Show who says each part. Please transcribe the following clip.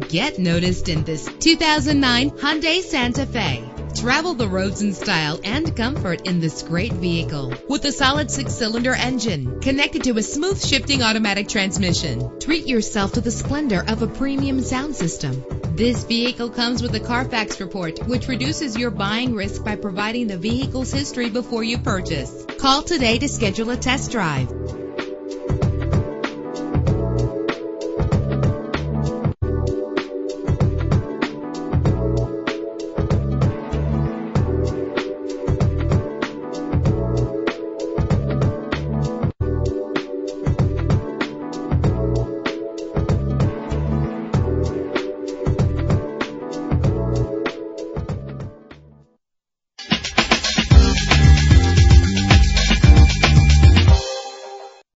Speaker 1: Get noticed in this 2009 Hyundai Santa Fe. Travel the roads in style and comfort in this great vehicle. With a solid 6-cylinder engine connected to a smooth shifting automatic transmission. Treat yourself to the splendor of a premium sound system. This vehicle comes with a Carfax report, which reduces your buying risk by providing the vehicle's history before you purchase. Call today to schedule a test drive.